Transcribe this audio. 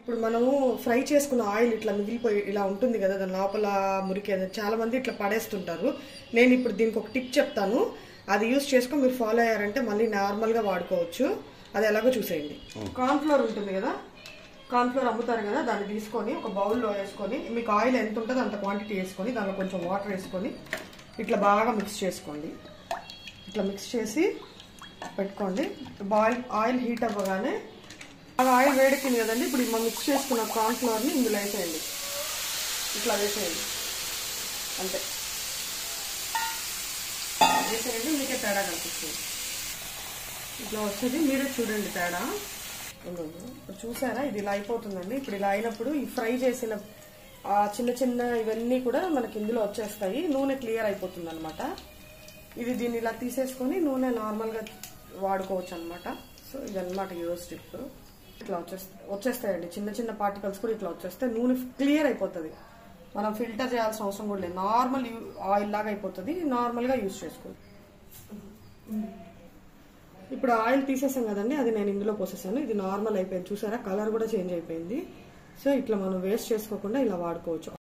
ఇప్పుడు మనము ఫ్రై చేసుకున్న ఆయిల్ ఇట్లా మిగిలిపోయి ఇలా ఉంటుంది కదా, దాని లోపల మురికి చాలా మంది ఇట్లా పడేస్తుంటారు. నేను ఇప్పుడు దీనికి ఒక టిప్ చెప్తాను, అది యూస్ చేసుకొని మీరు ఫాలో అయ్యారంటే మళ్ళీ నార్మల్గా వాడుకోవచ్చు. అది ఎలాగో చూసేయండి. కార్న్ఫ్లోర్ ఉంటుంది కదా, కార్న్ఫ్లోర్ అమ్ముతారు కదా, దాన్ని తీసుకొని ఒక బౌల్లో వేసుకొని, మీకు ఆయిల్ ఎంత ఉంటుందో అంత క్వాంటిటీ వేసుకొని దానిలో కొంచెం వాటర్ వేసుకొని ఇట్లా బాగా మిక్స్ చేసుకోండి. ఇట్లా మిక్స్ చేసి పెట్టుకోండి. ఆయిల్ హీట్ అవ్వగానే ఆయిల్ వేడెక్కింది కదండి, ఇప్పుడు మనం మిక్స్ చేసుకున్న కార్న్ఫ్లోర్ని ఇందులో వేసేయండి. ఇట్లా వేసేయండి, అంతే వేసేయండి. మీకే తేడా కనిపిస్తుంది, ఇట్లా వస్తుంది. మీరే చూడండి తేడా. ఇప్పుడు చూసారా, ఇది ఇలా అయిపోతుందండి. ఇప్పుడు ఇలా అయినప్పుడు ఈ ఫ్రై చేసిన చిన్న చిన్న ఇవన్నీ కూడా మనకి ఇందులో వచ్చేస్తాయి. నూనె క్లియర్ అయిపోతుంది అనమాట. ఇది దీన్ని ఇలా తీసేసుకొని నూనె నార్మల్గా వాడుకోవచ్చు అనమాట. సో ఇదన్నమాట యూస్ టిప్. ఇట్లా వచ్చేస్తాయండి చిన్న చిన్న పార్టికల్స్ కూడా ఇట్లా వచ్చేస్తే నూనె క్లియర్ అయిపోతుంది. మనం ఫిల్టర్ చేయాల్సిన అవసరం కూడా లేదు, నార్మల్ ఆయిల్ లాగా అయిపోతుంది. నార్మల్గా యూజ్ చేసుకోండి. ఇప్పుడు ఆయిల్ తీసేసాం కదండి, అది నేను ఇందులో పోసేసాను. ఇది నార్మల్ అయిపోయింది, చూసారా కలర్ కూడా చేంజ్ అయిపోయింది. సో ఇట్లా మనం వేస్ట్ చేసుకోకుండా ఇలా వాడుకోవచ్చు.